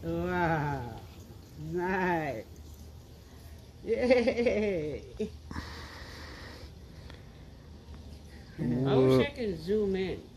Wow. Nice. Yay. I wish Whoa. I could zoom in.